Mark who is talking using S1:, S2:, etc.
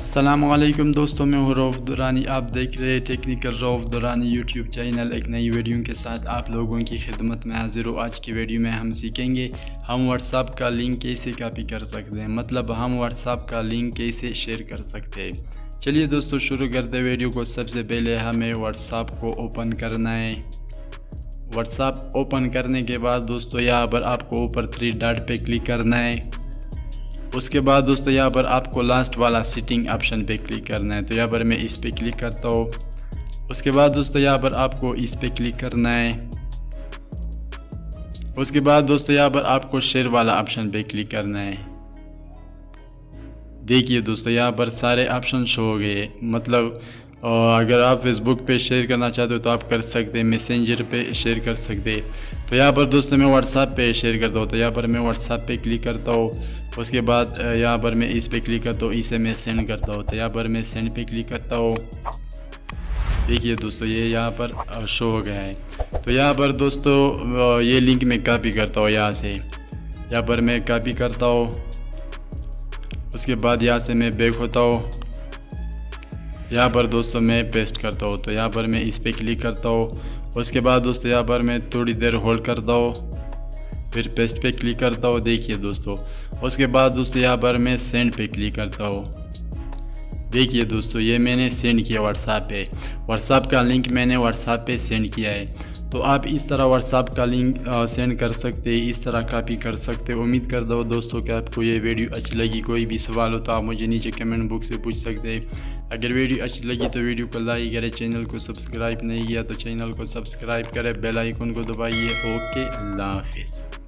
S1: अस्सलामुअलैकुम दोस्तों, मैं हूँ रऊफ़ दुरानी। आप देख रहे हैं technical Rauf Durrani YouTube channel. एक नई वीडियो के साथ आप लोगों की खिदमत में हाजिर हूँ। आज की वीडियो में हम सीखेंगे हम व्हाट्सएप का लिंक कैसे कॉपी कर सकते हैं, मतलब हम व्हाट्सएप का लिंक कैसे शेयर कर सकते हैं। चलिए दोस्तों शुरू करते वीडियो को। सबसे पहले हमें व्हाट्सएप को ओपन करना है। व्हाट्सएप ओपन करने के बाद दोस्तों यहाँ पर आपको ऊपर 3 डॉट पे क्लिक करना है। उसके बाद दोस्तों यहाँ पर आपको लास्ट वाला सेटिंग ऑप्शन पे क्लिक करना है, तो यहाँ पर मैं इस पे क्लिक करता हूँ। उसके बाद दोस्तों यहाँ पर आपको इस पे क्लिक करना है। उसके बाद दोस्तों यहाँ पर आपको शेयर वाला ऑप्शन पे क्लिक करना है। देखिए दोस्तों यहाँ पर सारे ऑप्शन शो हो गए, मतलब अगर आप फेसबुक पे शेयर करना चाहते हो तो आप कर सकते हैं, मैसेंजर पे शेयर कर सकते हैं। तो यहाँ पर दोस्तों मैं व्हाट्सएप पे शेयर करता हूँ, तो यहाँ पर मैं व्हाट्सएप पे क्लिक करता हूँ। उसके बाद यहाँ पर मैं इस पे क्लिक करता हूँ, इसे मैं सेंड करता हूँ, तो यहाँ पर मैं सेंड पे क्लिक करता हूँ। देखिए दोस्तों ये यहाँ पर शो हो गया है। तो यहाँ पर दोस्तों ये लिंक मैं कॉपी करता हूँ, यहाँ पर मैं कॉपी करता हूँ। उसके बाद यहाँ से मैं बैक होता हूँ, यहाँ पर दोस्तों मैं पेस्ट करता हूँ, तो यहाँ पर मैं इस पे क्लिक करता हूँ। उसके बाद दोस्तों यहाँ पर मैं थोड़ी देर होल्ड करता हूँ, फिर पेस्ट पे क्लिक करता हूँ। देखिए दोस्तों उसके बाद दोस्तों यहाँ पर मैं सेंड पे क्लिक करता हूँ। देखिए दोस्तों ये मैंने सेंड किया व्हाट्सएप का लिंक मैंने व्हाट्सएप पे सेंड किया है। तो आप इस तरह व्हाट्सएप का लिंक सेंड कर सकते हैं, इस तरह कॉपी कर सकते हैं। उम्मीद करता हूँ दोस्तों कि आपको ये वीडियो अच्छी लगी। कोई भी सवाल हो तो आप मुझे नीचे कमेंट बॉक्स से पूछ सकते हैं। अगर वीडियो अच्छी लगी तो वीडियो को लाइक करें, चैनल को सब्सक्राइब नहीं किया तो चैनल को सब्सक्राइब करें, बेल आइकन को दबाइए। ओके, अल्लाह हाफिज़।